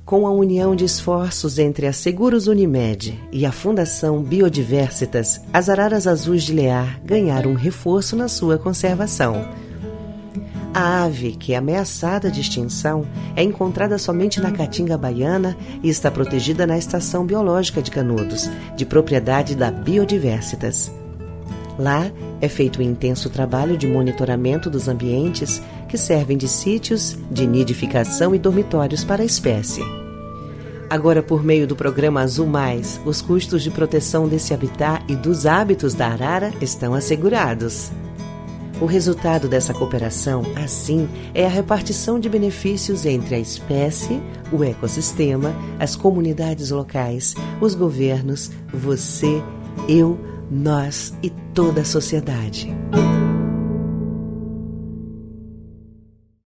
Com a união de esforços entre a Seguros Unimed e a Fundação Biodiversitas, as araras azuis de Lear ganharam um reforço na sua conservação. A ave, que é ameaçada de extinção, é encontrada somente na Caatinga Baiana e está protegida na Estação Biológica de Canudos, de propriedade da Biodiversitas. Lá é feito um intenso trabalho de monitoramento dos ambientes que servem de sítios, de nidificação e dormitórios para a espécie. Agora, por meio do programa Azul Mais, os custos de proteção desse habitat e dos hábitos da arara estão assegurados. O resultado dessa cooperação, assim, é a repartição de benefícios entre a espécie, o ecossistema, as comunidades locais, os governos, você, eu, nós e toda a sociedade.